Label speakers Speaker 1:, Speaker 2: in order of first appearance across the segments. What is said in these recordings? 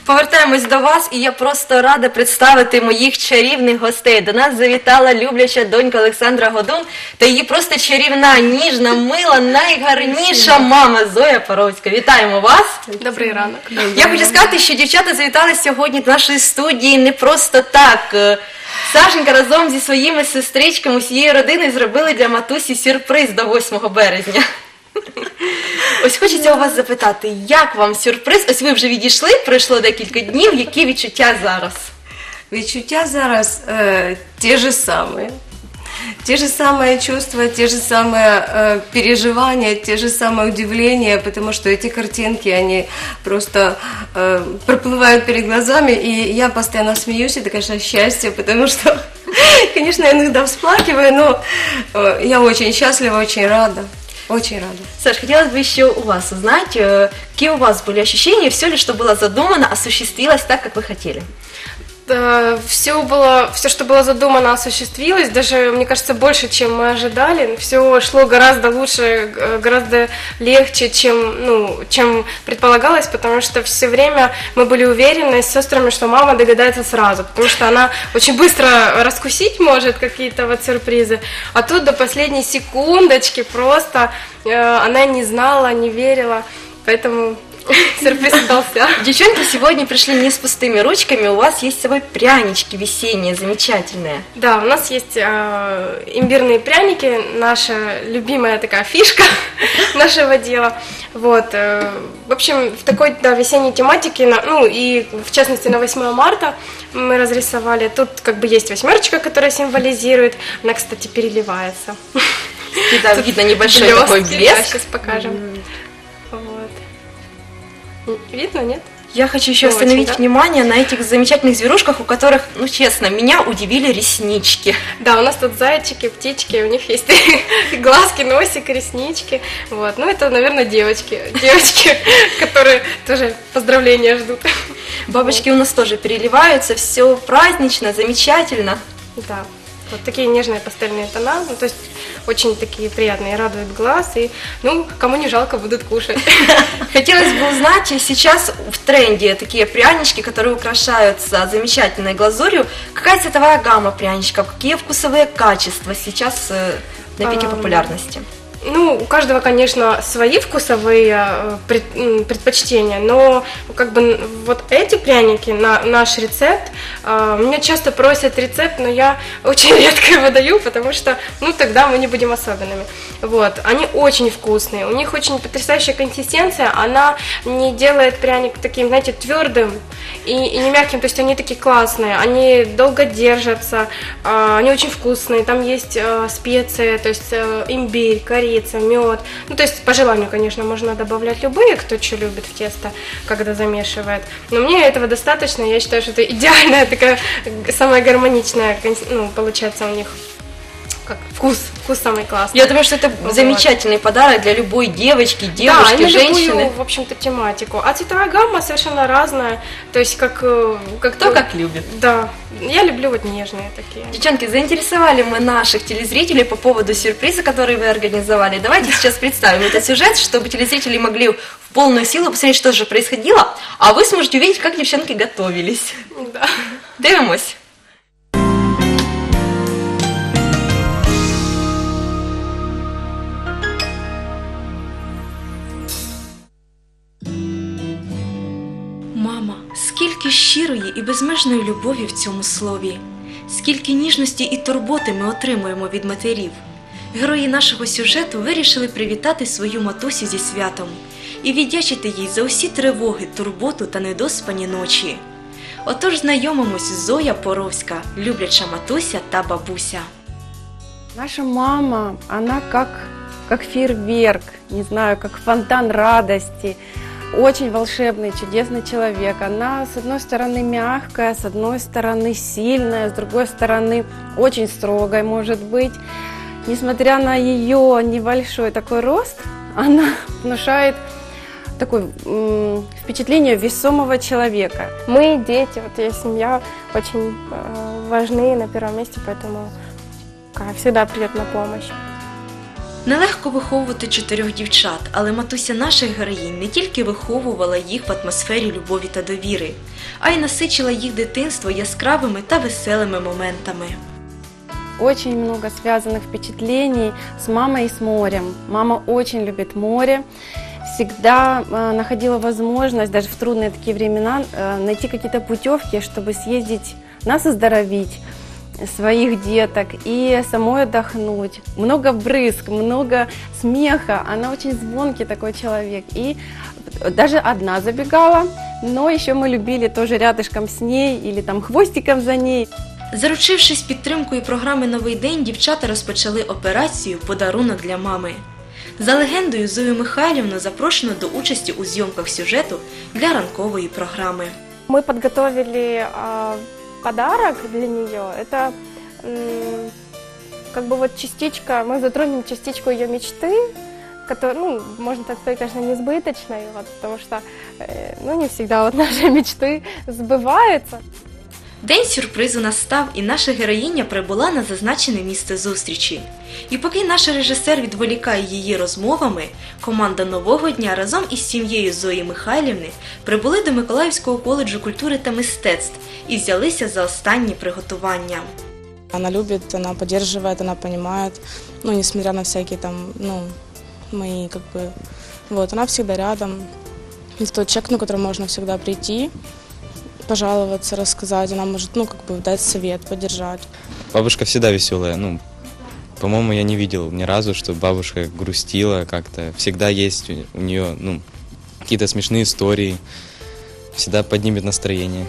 Speaker 1: Повертаємось до вас, і я просто рада представити моїх чарівних гостей. До нас завітала любляча донька Олександра Годун та її просто чарівна, ніжна, мила, найгарніша мама Зоя Паровська. Вітаємо вас!
Speaker 2: Добрий ранок.
Speaker 1: Я хочу сказати, що дівчата завітали сьогодні до нашої студії не просто так. Сашенька разом зі своїми сестричками, усією родиною зробили для матусі сюрприз до 8 березня. Ось хочеться у вас запитати, як вам сюрприз? Ось ви вже відійшли, пройшло декілька днів, які відчуття зараз?
Speaker 2: Відчуття зараз те же самые. Те же самые чувства, те же самые переживания, те же самые удивления, потому что эти картинки, они просто проплывают перед глазами, и я постоянно смеюсь, это, конечно, счастье, потому что, конечно, я иногда всплакиваю, но я очень счастлива, очень рада. Очень рада.
Speaker 1: Саш, хотелось бы еще у вас узнать, какие у вас были ощущения, все ли, что было задумано, осуществилось так, как вы хотели?
Speaker 3: Все, что было задумано, осуществилось, даже, мне кажется, больше, чем мы ожидали. Все шло гораздо лучше, гораздо легче, чем предполагалось, потому что все время мы были уверены с сестрами, что мама догадается сразу, потому что она очень быстро раскусить может какие-то вот сюрпризы, а тут до последней секундочки просто она не знала, не верила, поэтому... Сюрприз удался.
Speaker 1: Девчонки сегодня пришли не с пустыми ручками, у вас есть с собой прянички весенние, замечательные.
Speaker 3: Да, у нас есть имбирные пряники, наша любимая такая фишка нашего дела. Вот, в общем, в такой весенней тематике, и в частности на 8 марта мы разрисовали. Тут как бы есть восьмерочка, которая символизирует, она, кстати, переливается.
Speaker 1: И да, видно небольшой такой блеск.
Speaker 3: Да, сейчас покажем. Видно, нет?
Speaker 1: Я хочу еще остановить внимание на этих замечательных зверушках, у которых, честно, меня удивили реснички.
Speaker 3: Да, у нас тут зайчики, птички, у них есть глазки, носик, реснички. Вот. Это, наверное, девочки, которые тоже поздравления ждут.
Speaker 1: Бабочки у нас тоже переливаются, все празднично, замечательно.
Speaker 3: Да. Вот такие нежные пастельные тона, то есть очень такие приятные, радуют глаз, и, кому не жалко, будут кушать.
Speaker 1: Хотелось бы узнать, сейчас в тренде такие прянички, которые украшаются замечательной глазурью. Какая цветовая гамма пряничков, какие вкусовые качества сейчас на пике популярности?
Speaker 3: У каждого, конечно, свои вкусовые предпочтения, но как бы вот эти пряники, наш рецепт, меня часто просят рецепт, но я очень редко его даю, потому что, тогда мы не будем особенными. Вот, они очень вкусные, у них очень потрясающая консистенция, она не делает пряник таким, знаете, твердым и не мягким, то есть они такие классные, они долго держатся, они очень вкусные, там есть специи, то есть имбирь, корица, мед, то есть по желанию, конечно, можно добавлять любые, кто что любит в тесто, когда замешивает, но мне этого достаточно, я считаю, что это идеальная такая, самая гармоничная, получается у них вкус самый классный.
Speaker 1: Я думаю, что это замечательный подарок для любой девочки,
Speaker 3: женщины.
Speaker 1: женщины.
Speaker 3: В общем-то, тематику. А цветовая гамма совершенно разная, то есть как
Speaker 1: кто как любит.
Speaker 3: Да, я люблю вот нежные такие.
Speaker 1: Девчонки, заинтересовали мы наших телезрителей по поводу сюрприза, который вы организовали. Давайте сейчас представим этот сюжет, чтобы телезрители могли в полную силу посмотреть, что же происходило, а вы сможете увидеть, как девчонки готовились.
Speaker 3: Да.
Speaker 1: Дивимось.
Speaker 4: Мама, скільки щирої і безмежної любові в цьому слові, скільки ніжності і турботи ми отримуємо від матерів. Герої нашого сюжету вирішили привітати свою матусю зі святом і віддячити їй за усі тривоги, турботу та недоспані ночі. Отож знайомимось, Зоя Паровська, любляча матуся та бабуся.
Speaker 5: Наша мама, она как фейерверк, не знаю, как фонтан радости. Очень волшебный, чудесный человек. Она, с одной стороны, мягкая, с одной стороны, сильная, с другой стороны, очень строгая, может быть. Несмотря на ее небольшой такой рост, она внушает такое впечатление весомого человека.
Speaker 3: Мы, дети, вот я семья, очень важны на первом месте, поэтому всегда придет на помощь.
Speaker 4: Нелегко виховувати 4 дівчат, але матуся наших героїнь не тільки виховувала їх в атмосфері любові та довіри, а й насичила їх дитинство яскравими та веселими моментами.
Speaker 5: Очень много связанных впечатлений с мамой и с морем. Мама очень любит море, всегда находила возможность, даже в трудные такие времена, найти какие-то путевки, чтобы съездить нас оздоровить, своих деток и самой отдохнуть. Много брызг, много смеха. Она очень звонкий такой человек. И даже одна забегала, но еще мы любили тоже рядышком с ней или там хвостиком за ней.
Speaker 4: Заручившись підтримкою програми «Новий день», дівчата розпочали операцію «Подарунок для мами». За легендою, Зою Михайлівну запрошено до участі у зйомках сюжету для ранкової програми.
Speaker 3: Мы подготовили подарок для нее. Это как бы вот частичка, мы затронем частичку ее мечты, которая, ну, можно так сказать, конечно, несбыточной, вот, потому что ну, не всегда вот наши мечты сбываются.
Speaker 4: День сюрпризу настав, і наша героїня прибула на зазначене місце зустрічі. І поки наш режисер відволікає її розмовами, команда «Нового дня» разом із сім'єю Зої Михайлівни прибули до Миколаївського коледжу культури та мистецтв і взялися за останні приготування.
Speaker 6: Она любит, она поддерживает, она понимает, ну, несмотря на всякие там, ну, мои, как бы, вот, она всегда рядом. Это тот человек, на которого можно всегда прийти, пожаловаться, рассказать, она может, ну, как бы, дать совет, поддержать.
Speaker 7: Бабушка всегда веселая, ну, по-моему, я не видел ни разу, что бабушка грустила как-то. Всегда есть у нее, ну, какие-то смешные истории, всегда поднимет настроение.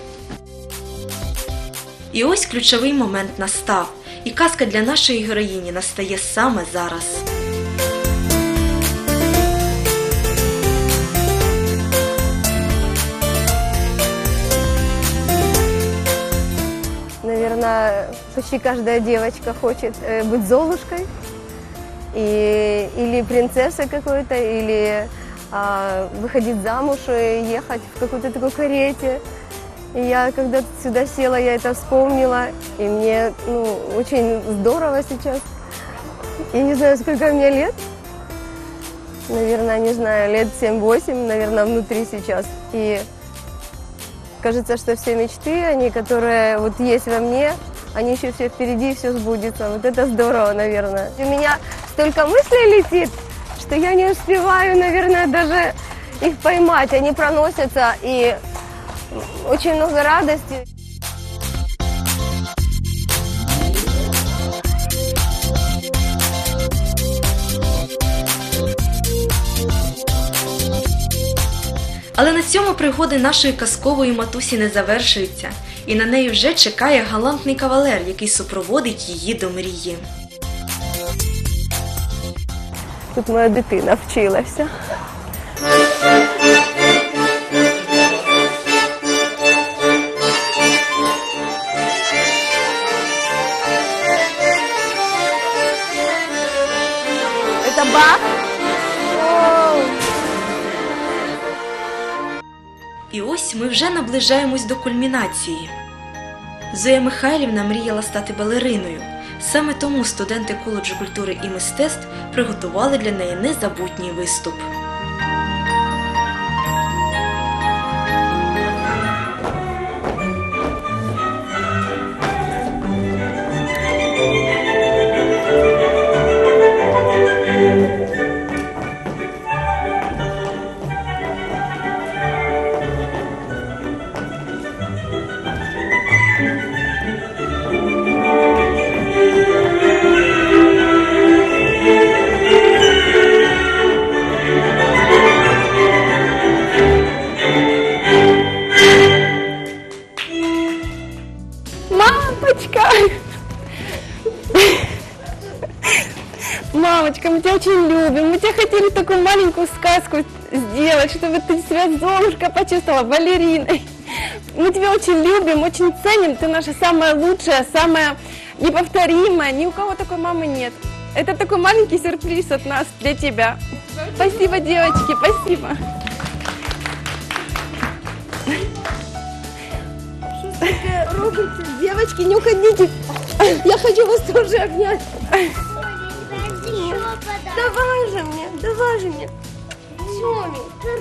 Speaker 4: І ось ключовий момент настав, і казка для нашої героїні настає саме зараз.
Speaker 2: Наверное, почти каждая девочка хочет быть Золушкой или принцессой какой-то, или выходить замуж и ехать в какой-то такой карете. И я когда сюда села, я это вспомнила, и мне, ну, очень здорово сейчас. Я не знаю, сколько мне лет. Наверное, не знаю, лет 7-8, наверное, внутри сейчас. И кажется, что все мечты, они, которые вот есть во мне, они еще все впереди, все сбудется. Вот это здорово, наверное. У меня столько мыслей летит, что я не успеваю, наверное, даже их поймать. Они проносятся, и очень много радости.
Speaker 4: Але на цьому пригоди нашої казкової матусі не завершуються, і на неї вже чекає галантний кавалер, який супроводить її до мрії.
Speaker 2: Тут моя дитина вчилася. Это Бах?
Speaker 4: І ось ми вже наближаємось до кульмінації. Зоя Михайлівна мріяла стати балериною. Саме тому студенти коледжу культури і мистецтв приготували для неї незабутній виступ.
Speaker 5: Мамочка, мы тебя очень любим, мы тебе хотели такую маленькую сказку сделать, чтобы ты себя Золушка почувствовала, балериной. Мы тебя очень любим, очень ценим, ты наша самая лучшая, самая неповторимая, ни у кого такой мамы нет. Это такой маленький сюрприз от нас для тебя. Спасибо, девочки, спасибо.
Speaker 2: Девочки, не уходите. Я хочу вас тоже обнять. Давай же мне, давай же мне. Тёми,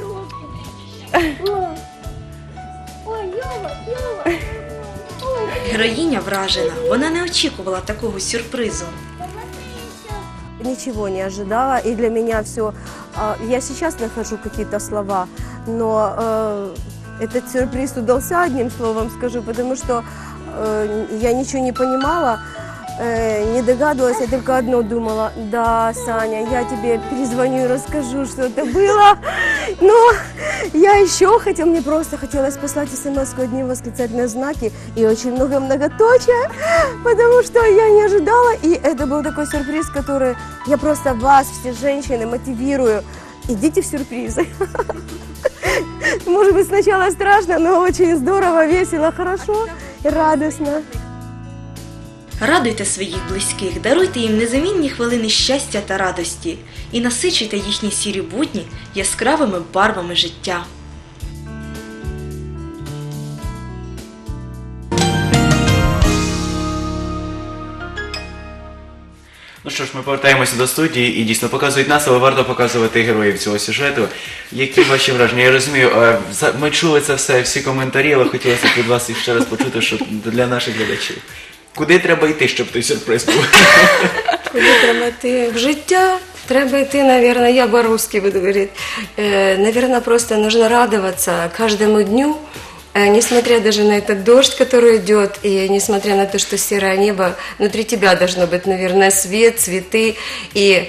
Speaker 2: Ой, Ёва.
Speaker 4: Героїня вражена, вона не очікувала такого сюрпризу.
Speaker 2: Ничего не ожидала, и для меня все... Я сейчас нахожу какие-то слова, но этот сюрприз удался, одним словом скажу, потому что я ничего не понимала, не догадывалась, я только одно думала: да, Саня, я тебе перезвоню и расскажу, что это было. Но я еще хотела, мне просто хотелось послать смс-ку, одни восклицательные знаки и очень много многоточия, потому что я не ожидала, и это был такой сюрприз, который я просто вас, все женщины, мотивирую: идите в сюрпризы. Может быть, сначала страшно, но очень здорово, весело, хорошо и радостно.
Speaker 4: Радуйте своїх близьких, даруйте їм незамінні хвилини щастя та радості і насичуйте їхні сірі будні яскравими барвами життя.
Speaker 8: Ну що ж, ми повертаємося до студії і дійсно показують нас, але варто показувати героїв цього сюжету. Які ваші враження? Я розумію, ми чули це все, всі коментарі, але хотілося б від вас їх ще раз почути, що для наших глядачів. Куди треба йти, щоб той сюрприз був?
Speaker 2: Куди треба йти? В життя треба йти, наверное, я по-русски буду говорить. Наверное, просто нужно радоваться каждому дню, несмотря даже на этот дождь, который идет, и несмотря на то, что серое небо, внутри тебя должно быть, наверное, свет, цветы и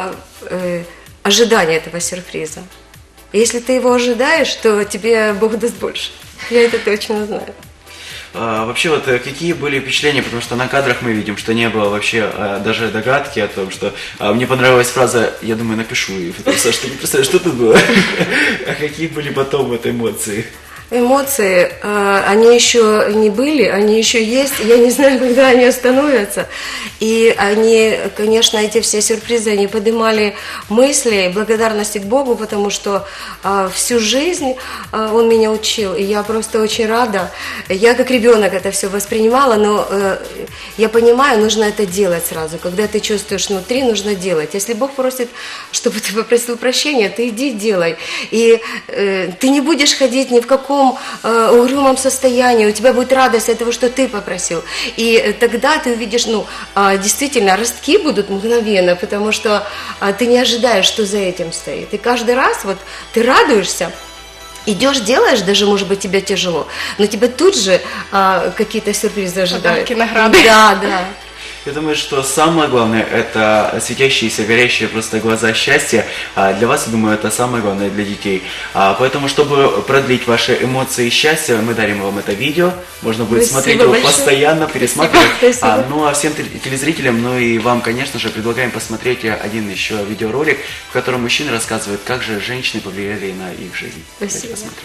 Speaker 2: ожидание этого сюрприза. Если ты его ожидаешь, то тебе Бог даст больше. Я это точно знаю.
Speaker 8: Вообще, вот какие были впечатления, потому что на кадрах мы видим, что не было вообще даже догадки о том, что мне понравилась фраза: я думаю, напишу, и Саша, ты не представляешь, что тут было. А какие были потом вот эмоции?
Speaker 2: Эмоции, они еще не были, они еще есть, я не знаю, когда они остановятся. И они, конечно, эти все сюрпризы, они поднимали мысли, благодарности к Богу, потому что всю жизнь Он меня учил, и я просто очень рада. Я как ребенок это все воспринимала, но я понимаю, нужно это делать сразу. Когда ты чувствуешь внутри, нужно делать. Если Бог просит, чтобы ты попросил прощения, ты иди делай. И ты не будешь ходить ни в каком угрюмом состоянии, у тебя будет радость от того, что ты попросил. И тогда ты увидишь, действительно, ростки будут мгновенно, потому что ты не ожидаешь, что за этим стоит. И каждый раз вот ты радуешься, идешь, делаешь, даже, может быть, тебе тяжело, но тебя тут же какие-то сюрпризы ожидают.
Speaker 3: Подарки, награды.
Speaker 2: Да, да.
Speaker 8: Я думаю, что самое главное – это светящиеся, горящие просто глаза счастья. Для вас, я думаю, это самое главное для детей. Поэтому, чтобы продлить ваши эмоции счастья, мы дарим вам это видео. Можно будет смотреть его постоянно, пересматривать. Ну а всем телезрителям, ну и вам, конечно же, предлагаем посмотреть один еще видеоролик, в котором мужчины рассказывают, как же женщины повлияли на их жизнь.
Speaker 2: Спасибо.
Speaker 8: Давайте посмотрим.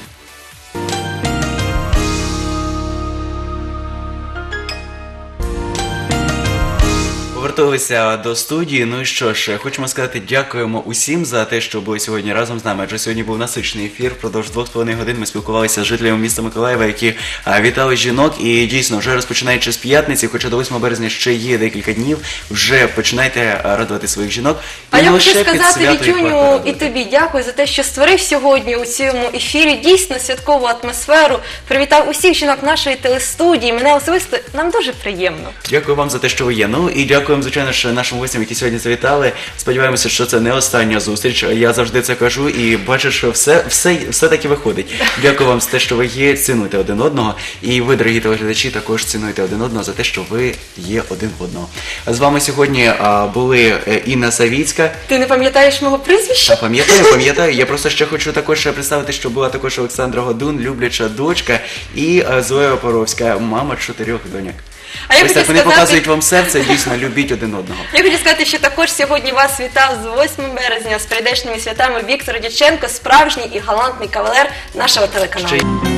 Speaker 8: Поверталися до студії. Ну і що ж, хочемо сказати, дякуємо усім за те, що були сьогодні разом з нами. Адже сьогодні був насичений ефір. Впродовж 2,5 годин ми спілкувалися з жителями міста Миколаєва, які вітали жінок. І дійсно, вже розпочинаючи з п'ятниці, хоча до 8 березня ще є декілька днів, вже починайте радувати своїх жінок.
Speaker 1: А я хочу сказати, Вітюню, і тобі дякую за те, що створив сьогодні у цьому ефірі дійсно святкову атмосферу. Привітав усіх жінок нашої телестудії. Мене особисто, нам дуже приємно.
Speaker 8: Дякую вам за те, що ви є. Ну і дякуємо, звичайно ж, нашим гостям, які сьогодні завітали. Сподіваємося, що це не остання зустріч. Я завжди це кажу і бачу, що все таки виходить. Дякую вам за те, що ви є, цінуйте один одного. І ви, дорогі телеглядачі, також цінуйте один одного за те, що ви є один одного. З вами сьогодні були Інна Савіцька.
Speaker 1: Ти не пам'ятаєш мого прізвища?
Speaker 8: Пам'ятаю. Я просто ще хочу також представити, що була також Олександра Годун, любляча дочка, і Зоя Опоровська, мама 4 доньок.
Speaker 1: А я
Speaker 8: ось
Speaker 1: хочу
Speaker 8: так вони
Speaker 1: сказати,
Speaker 8: показують вам серце, дійсно, любіть один одного.
Speaker 1: я хочу сказати, що також сьогодні вас вітав з 8 березня з прийдешніми святами Віктор Дяченко, справжній і галантний кавалер нашого телеканалу.